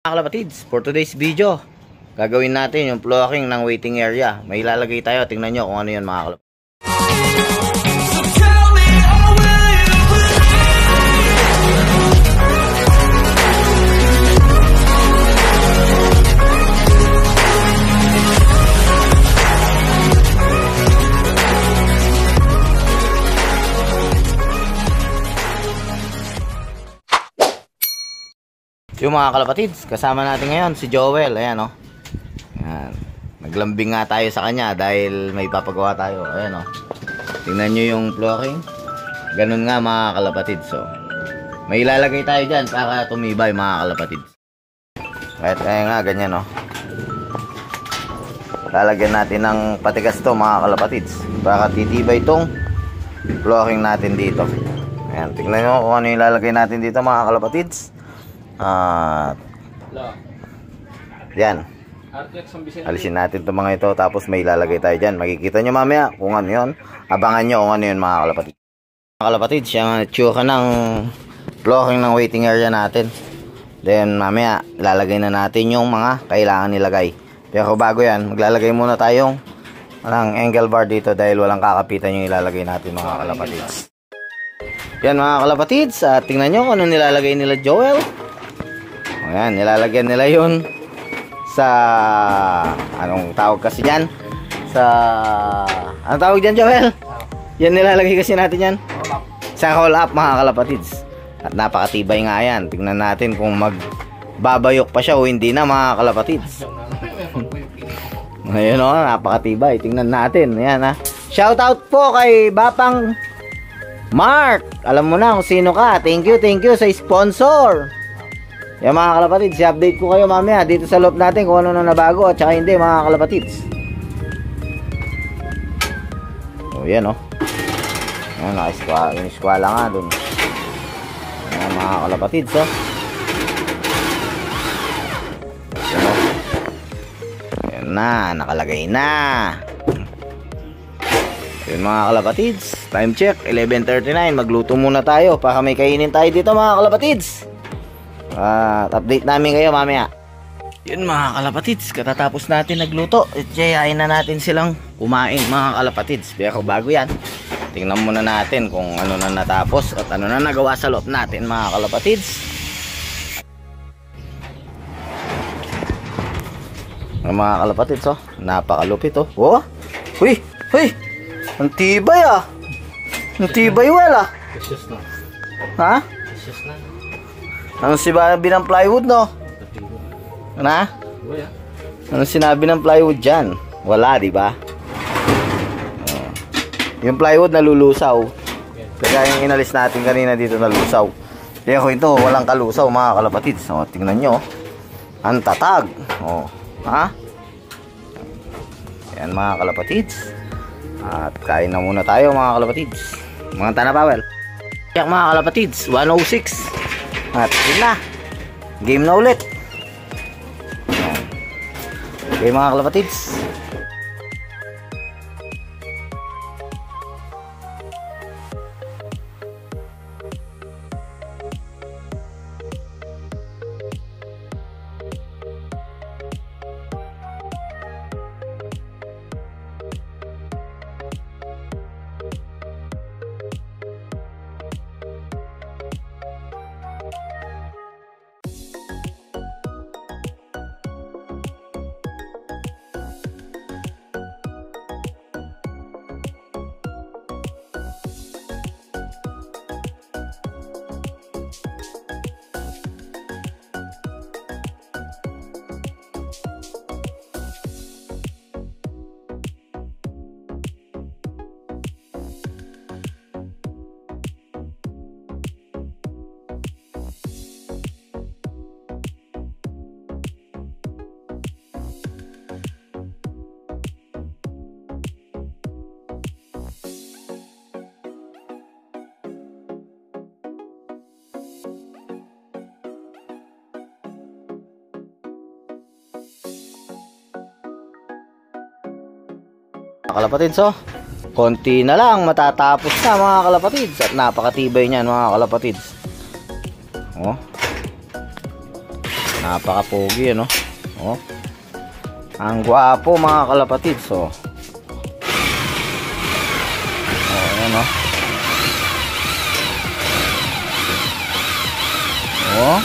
Mga kalapatids, for today's video, gagawin natin yung flooring ng waiting area. May ilalagay tayo, tingnan nyo kung ano yun mga kalapatids. Yung mga kalapatids, kasama natin ngayon si Joel. Ayan o. Ayan. Naglambing nga tayo sa kanya dahil may papagawa tayo. Ayan o. Tingnan nyo yung flooring. Ganun nga mga kalapatids. So, may ilalagay tayo dyan para tumibay mga kalapatids. Kahit kaya nga ganyan o. Lalagyan natin ng patigas to mga kalapatids para titibay itong flooring natin dito. Ayan. Tingnan nyo kung ano yung ilalagay natin dito mga kalapatids. Yan. Alisin natin itong mga ito. Tapos may ilalagay tayo dyan. Makikita nyo mamaya kung ano yun. Abangan nyo kung ano yun mga kalapatids. Mga kalapatids, yung tsura ng flooring ng waiting area natin. Then mamaya ilalagay na natin yung mga kailangan nilagay. Pero bago yan, maglalagay muna tayong angle bar dito dahil walang kakapitan yung ilalagay natin mga kalapatids. Yan mga kalapatids, tingnan nyo kung ano nilalagay nila Joel. Ayan, nilalagyan nila yun sa anong tawag kasi dyan? Anong tawag dyan Joel? Yan nilalagay kasi natin yan sa roll up mga kalapatids. At napakatibay nga yan. Tingnan natin kung magbabayok pa siya o hindi na mga kalapatids. Ngayon o, napakatibay. Tingnan natin. Ayan ha. Shoutout po kay Bapang Mark. Alam mo na kung sino ka. Thank you sa sponsor. Yan mga kalapatids, i-update ko kayo mamaya dito sa loob natin kung ano na nabago at saka hindi mga kalapatids. O yan o. Yan, naka-eskwala nga dun. Yan mga kalapatids o. Yan o. Yan na, nakalagay na. Yan mga kalapatids, time check 11:39. Magluto muna tayo para may kainin tayo dito mga kalapatids. Update namin kayo mamaya. Yun mga kalapatids, katatapos natin nagluto. Ityayain na natin silang kumain mga kalapatids. Pero bago yan, tingnan muna natin kung ano na natapos at ano na nagawa sa loob natin mga kalapatids. Mga kalapatids oh, napakalupit oh. Oh, huy, ang tibay ah. Ang tibay wala. Ha? Ano sinabi ng plywood no? Na? Ano sinabi ng plywood dyan? Wala, di ba? Yung plywood nalulusaw. Kaya yung inalis natin kanina dito nalusaw. Kaya ko ito, walang kalusaw mga kalapatids. O, tingnan nyo. Ang tatag. O, ha? Yan mga kalapatids. At kain na muna tayo mga kalapatids. Mga tanapawel. Yan mga kalapatids, 106. At yun na. Game na ulit. Okay mga kalapatids. Kalapatids oh, konti na lang matatapos na mga kalapatids at napakatibay niyan mga kalapatids. Oh, Napaka-pogi, ano? Oh. Ang gwapo, mga kalapatids, oh. Oh, ayan, oh. Oh.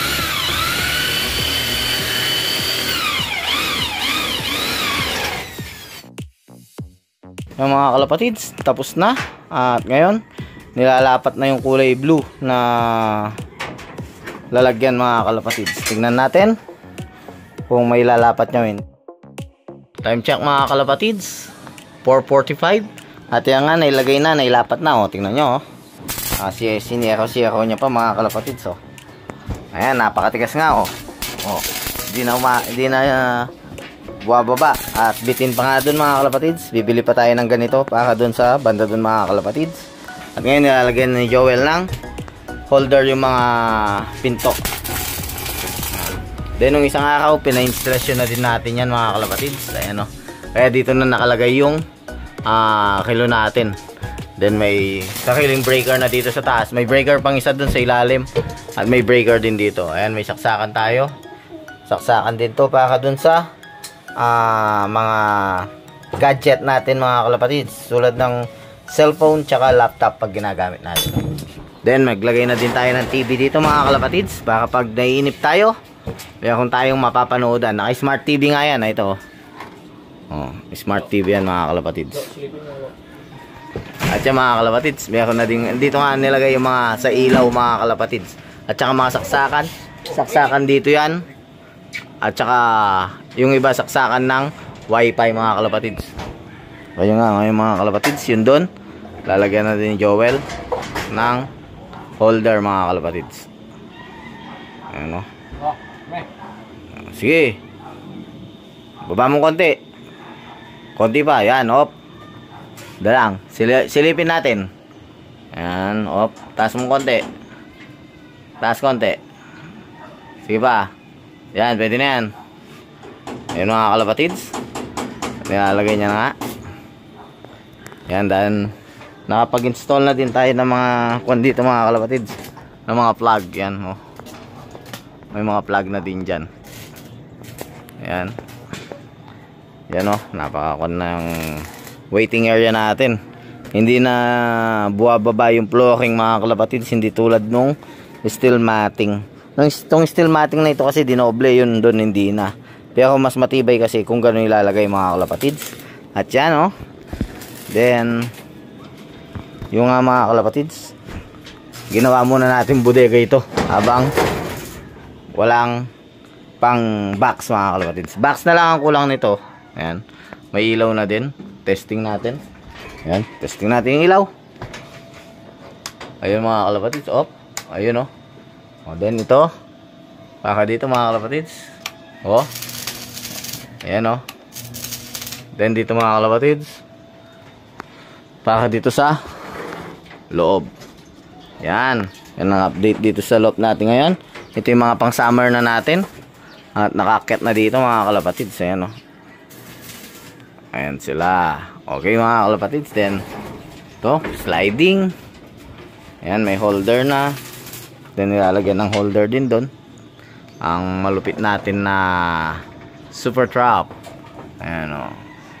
Yung mga kalapatids, tapos na. At ngayon, nilalapat na yung kulay blue na lalagyan, mga kalapatids. Tignan natin kung may lalapat nyo. Time check, mga kalapatids, 4:45. At yan nga, nailagay na, nailapat na. O, tingnan nyo. Siniyakaw niya pa, mga kalapatids. O. Ayan, napakatigas nga. O. Hindi na buwababa. At bitin pa nga dun, mga kalapatids. Bibili pa tayo ng ganito para dun sa banda dun, mga kalapatids. At ngayon nilalagyan ni Joel ng holder yung mga pinto. Then nung isang araw pina-installation na din natin yan, mga kalapatids. Ayan, o. Kaya dito na nakalagay yung kilo natin. Then may sariling breaker na dito sa taas. May breaker pang isa dun sa ilalim. At may breaker din dito. Ayan, may saksakan tayo. Saksakan din to para dun sa mga gadget natin, mga kalapatids, tulad ng cellphone tsaka laptop pag ginagamit natin. Then maglagay na din tayo ng TV dito, mga kalapatids, para pag naiinip tayo meron tayong mapapanoodan. Naka smart TV nga yan, ito. Smart TV yan, mga kalapatids. At yung mga kalapatids, meron na din dito nga nilagay yung mga sa ilaw, mga kalapatids, at saka mga saksakan dito yan. At saka yung iba saksakan ng wifi, mga kalapatids. Kaya nga ngayon, mga kalapatids, yun doon lalagyan na din ni Joel ng holder, mga kalapatids. Ayan, o. Sige, baba mo konti pa. Yan, op. Dalang silipin natin. Ayan, op. Taas mo konti. Taas konti. Sige pa. Yan, pwede na yan. Ayun, mga kalapatids. Nilalagay niya na nga. Yan, dahil nakapag-install na din tayo ng mga kwan dito, mga kalapatids, ng mga plug. Yan, oh. May mga plug na din dyan. Yan. Yan, oh. Napakakwan na yung waiting area natin. Hindi na buwababa yung flooring, mga kalapatids. Hindi tulad nung steel matting. Itong steel matting na ito kasi dinoble, yun doon hindi na. Pero mas matibay kasi kung gano'n ilalagay, mga kalapatids. At yan, oh. Then yung mga kalapatids, ginawa muna natin bodega ito habang walang pang box, mga kalapatids. Box na lang ang kulang nito. Ayan, may ilaw na din. Testing natin. Ayan, testing natin yung ilaw. Ayun, mga kalapatids. Op, ayun, oh. Then ito baka dito, mga kalapatids. Ayan, oh. Then dito, mga kalapatids, baka dito sa loob. Yan ang update dito sa loob natin ngayon. Ito yung mga pang summer na natin. At nakakit na dito, mga kalapatids. Ayan, oh. Ayan sila. Okay, mga kalapatids. Then ito, sliding. Ayan, may holder na. Then nilalagyan ng holder din doon ang malupit natin na super trap. Ayan, o.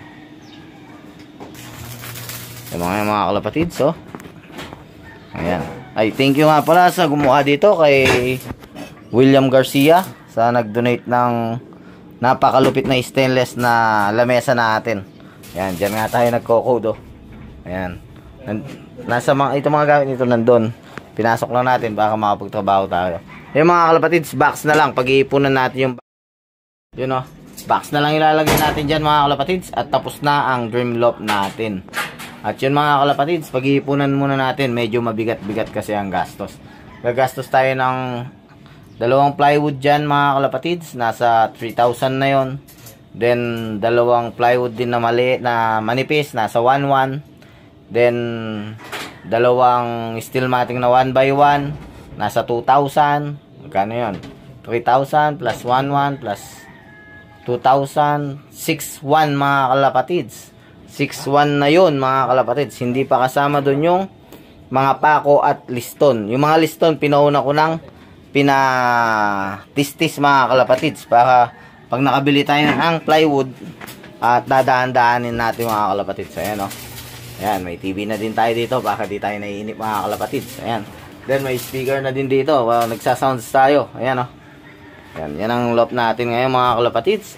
Yung mga kalapatids, oh. Ayan. Ay, thank you nga pala sa gumawa dito kay William Garcia sa nag-donate ng napakalupit na stainless na lamesa natin. Ayan, dyan nga tayo nagko-code, oh. Ayan. Nasa mga, ito mga gamit nito nandun. Pinasok lang natin baka makapagtrabaho tayo. Yung mga kalapatids, box na lang. Pag-iipunan natin yung yun, oh. Box na lang ilalagay natin dyan, mga kalapatids. At tapos na ang dream loft natin. At yun, mga kalapatids, pag-iipunan muna natin. Medyo mabigat-bigat kasi ang gastos. Gagastos tayo ng 2 plywood dyan, mga kalapatids. Nasa 3,000 na yon. Then 2 plywood din na mali, na manipis. Nasa 1,100. Then 2 steel matting na 1x1. Nasa 2,000. Magkano yun? 3,000 plus 1,100 plus 2,000. 6,100, mga kalapatids. 6,100 na yun, mga kalapatids. Hindi pa kasama dun yung mga pako at liston. Yung mga liston, pinauna ko ng pina-tistis mga kalapatids para pag nakabili tayo ng plywood at dadaan-daanin natin mga kalapatids. Ayan o. Ayan, may TV na din tayo dito baka di tayo naiinip mga kalapatids. Ayan. Then may speaker na din dito. Nagsasounds tayo. Ayan o. Ayan, yan ang loft natin ngayon mga kalapatids.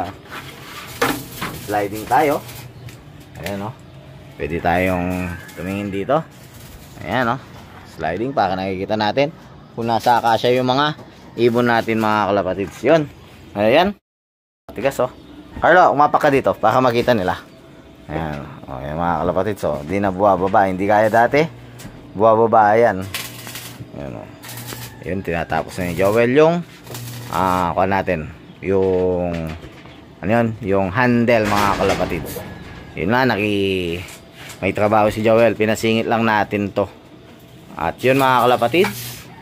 Sliding tayo. Ayan o. Pwede tayong tumingin dito. Ayan o. Sliding para nakikita natin kung nasa akasya yung mga ibon natin mga kalapatids. Yun. Ayan. Tigas o. Carlo, umapak ka dito para makita nila. Ayan. O, yan mga kalapatids o. Di na buwababa. Hindi kaya dati. Buwababa. Ayan. Ayan o. Yun, tinatapos na ni Joel yung kuha natin. Yung ano yun? Yung handle mga kalapatids. Yun na, may trabaho si Joel. Pinasingit lang natin to. At yun mga kalapatids.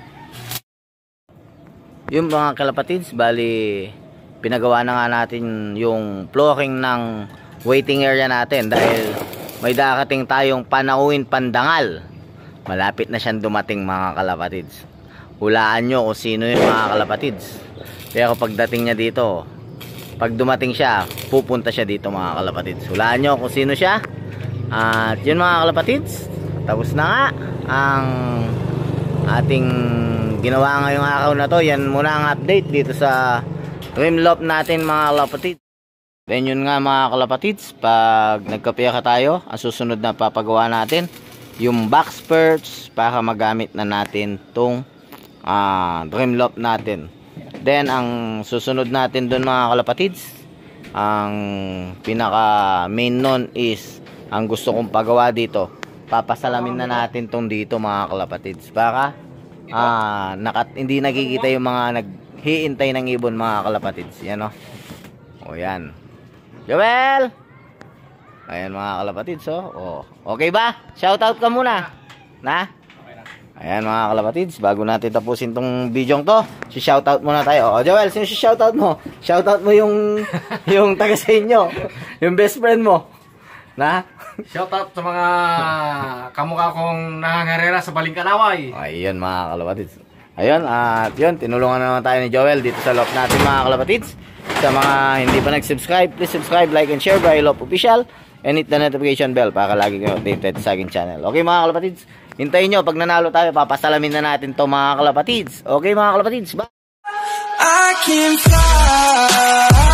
Yung mga kalapatids, bali pinagawa na nga natin yung flooring ng waiting area natin dahil may darating tayong panauhin pandangal. Malapit na siyang dumating mga kalapatids. Hulaan nyo kung sino yung mga kalapatids. Pero pagdating niya dito, pag dumating siya, pupunta siya dito mga kalapatids. Hulaan nyo kung sino siya. At yun mga kalapatids, tapos na nga ang ating ginawa ngayong araw na to. Yan muna ang update dito sa trim loft natin mga kalapatids. Then yun nga mga kalapatids, pag nagkapira tayo, ang susunod na papagawa natin yung box perch para magamit na natin tong trim loft natin. Then ang susunod natin dun mga kalapatids, ang pinaka main nun is ang gusto kong pagawa dito, papasalamin na natin tong dito mga kalapatids para hindi nakikita yung mga naghiintay ng ibon mga kalapatids. Yan o. O yan. Joel! Ayan mga kalapatids o. Okay ba? Shoutout ka muna. Na? Ayan mga kalapatids, bago natin tapusin tong video to, shoutout muna tayo. O Joel, sino shoutout mo? Shoutout mo yung taga sa inyo, yung best friend mo. Na? Shoutout sa mga kamukha kong nangangarera sa Balingkanaway. Ayun mga kalapatids. Ayun, at yun, tinulungan na naman tayo ni Joel dito sa loft natin mga kalapatids. Sa mga hindi pa nag-subscribe, please subscribe, like, and share by Loft Official. And hit the notification bell para lagi kayo updated sa aking channel. Okay mga kalapatids, hintayin nyo, pag nanalo tayo, papasalamin na natin to mga kalapatids. Okay mga kalapatids, bye! I can fly.